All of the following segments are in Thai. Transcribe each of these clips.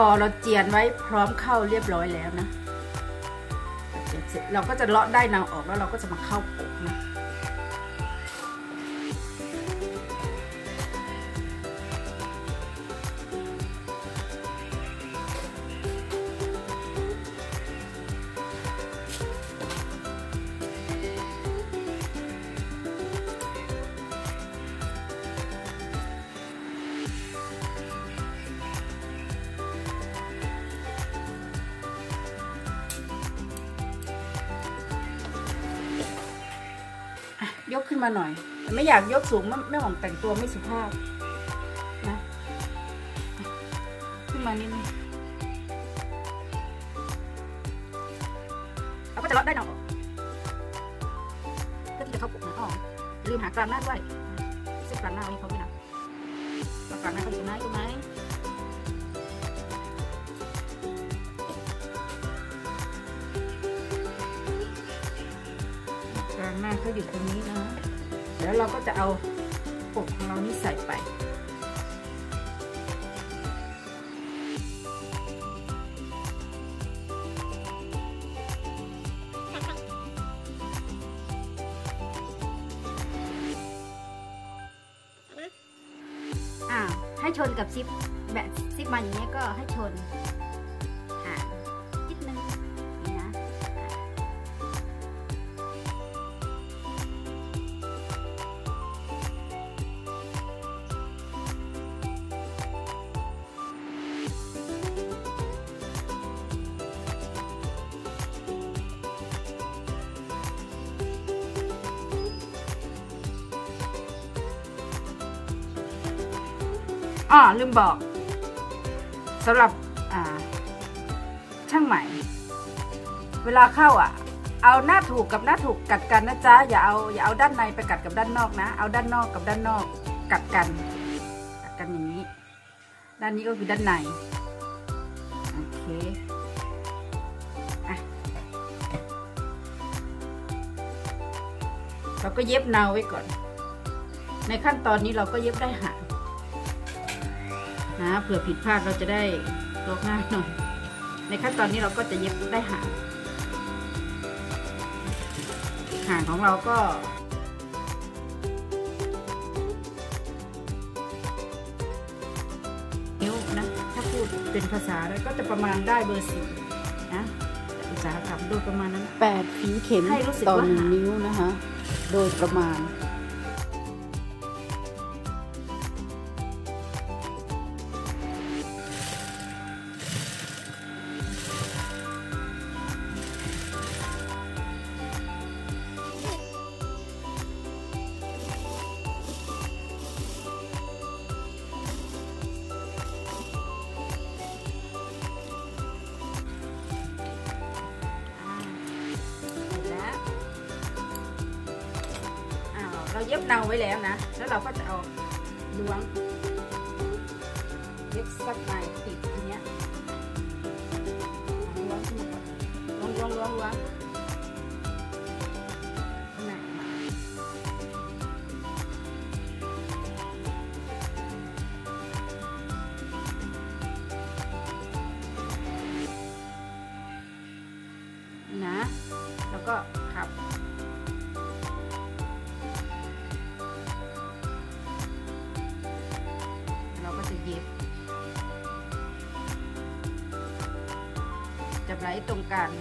เราเจียนไว้พร้อมเข้าเรียบร้อยแล้วนะเสร็จเราก็จะเลาะได้นางออกแล้วเราก็จะมาเข้าปกนะยกขึ้นมาหน่อยไม่อยากยกสูงไม่หวังแต่งตัวไม่สุภาพนะขึ้นมานิดนึงเราก็จะเลาะได้หน่อยเพื่อที่จะเข้าปกนะอ๋อลืมหากลางหน้าด้วยเส้นกลางหน้านี่เขาด้วยนะกลางหน้าเขาอยู่ไหนตรงไหนกลางหน้าเขาอยู่ตรงนี้นะแล้วเราก็จะเอาปกของเรานี่ใส่ไปให้ชนกับซิปแบบซิปมาอย่างนี้ก็ให้ชนนิดนึงนี่นะลืมบอกสำหรับช่างใหม่เวลาเข้าเอาหน้าถูกกับหน้าถูกกัดกันนะจ๊ะอย่าเอาด้านในไปกัดกับด้านนอกนะเอาด้านนอกกับด้านนอกกัดกันอย่างนี้ด้านนี้ก็คือด้านในโอเคเราก็เย็บเนาไว้ก่อนในขั้นตอนนี้เราก็เย็บได้หางนะเผื่อผิดพลาดเราจะได้ลอกง่ายหน่อยในขั้นตอนนี้เราก็จะเย็บได้หางของเราก็นิ้วนะถ้าพูดเป็นภาษาแล้วก็จะประมาณได้เบอร์4นะอุตสาหกรรมโดยประมาณนั้น 8 ฝีเข็มต่อ1 นิ้วนะคะโดยประมาณเราเย็บเนาไว้แล้วนะแล้วเราก็จะเอาล้วงเย็บสักในติดทีเนี้ยล้วงขึ้นมาล้วงไหนมานะแล้วก็ขับจับไหลตรงกัน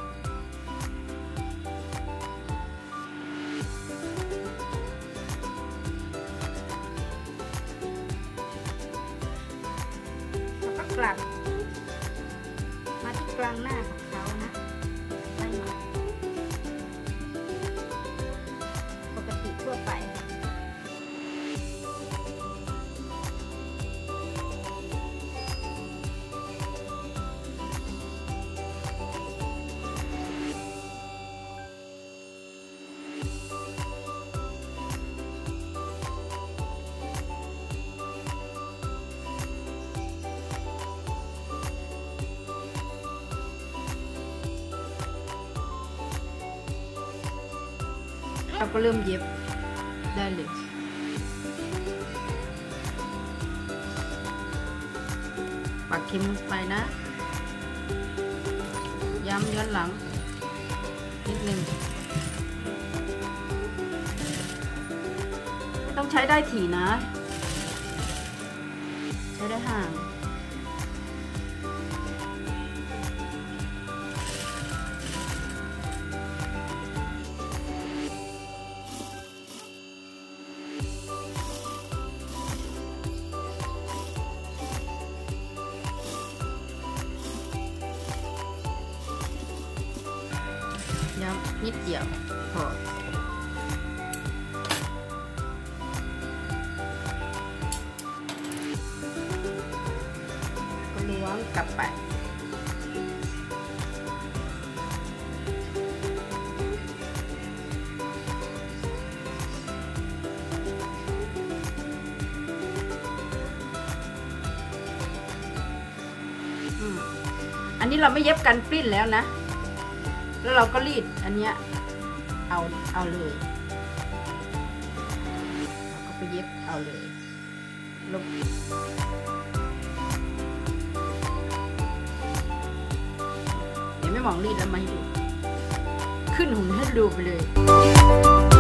แล้วก็กลับมาที่กลางหน้าของเขานะไม่มาปกติทั่วไปเราก็เริ่มเย็บได้เลยไปปักเข็มลงไปนะย้ำย้อนหลังนิดนึงไม่ต้องใช้ได้ถี่นะใช้ได้ห่างย้ำนิดเดียวพอก็ล้วงกลับไปอันนี้เราไม่เย็บกันปลิ้นแล้วนะแล้วเราก็รีดอันเนี้ยเอาเลยเราก็ไปเย็บเอาเลยลงเดี๋ยวไม่มองรีดแล้วมาให้ดูขึ้นหุ่นให้ดูไปเลย